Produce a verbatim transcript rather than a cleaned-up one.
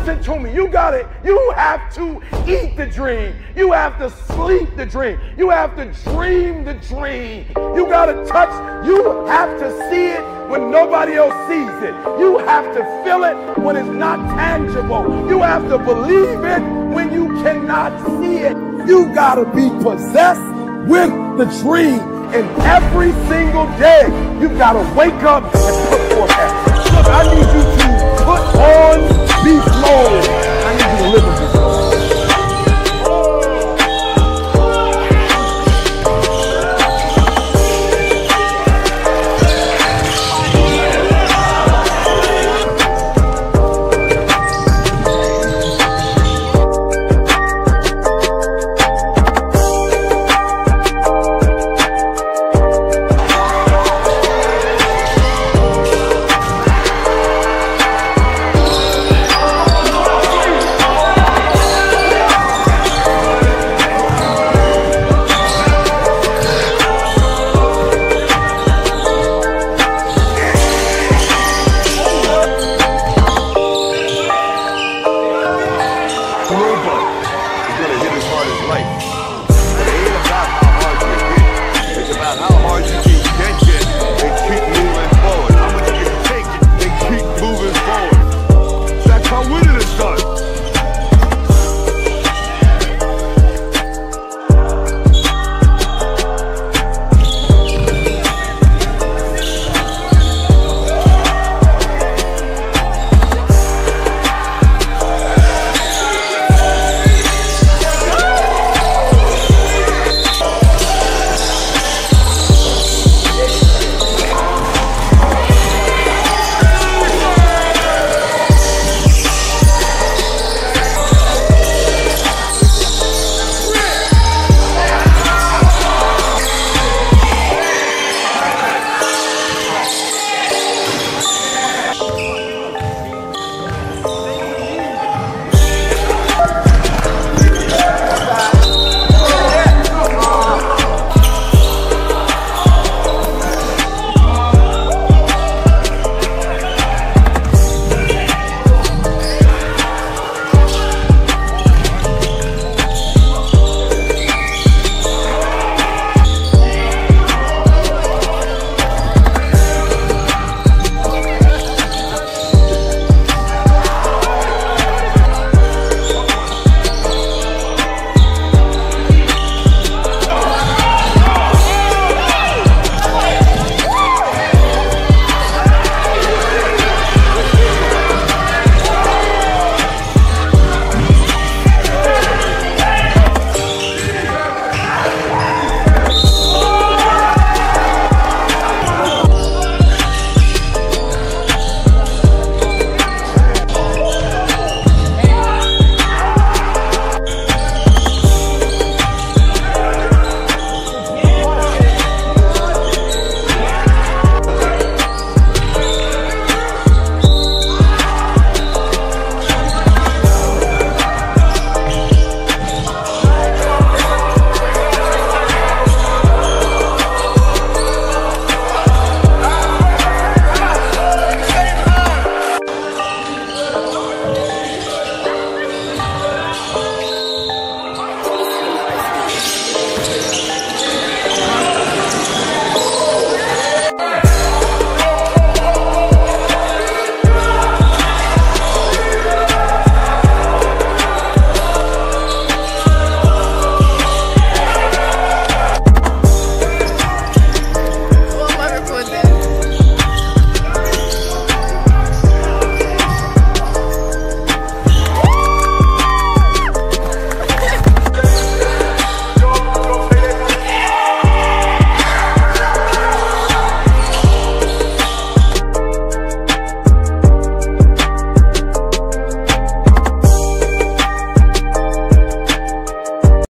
Listen to me. You got it. You have to eat the dream. You have to sleep the dream. You have to dream the dream. You got to touch. You have to see it when nobody else sees it. You have to feel it when it's not tangible. You have to believe it when you cannot see it. You got to be possessed with the dream. And every single day, you got to wake up and put forth action. Look, I need you to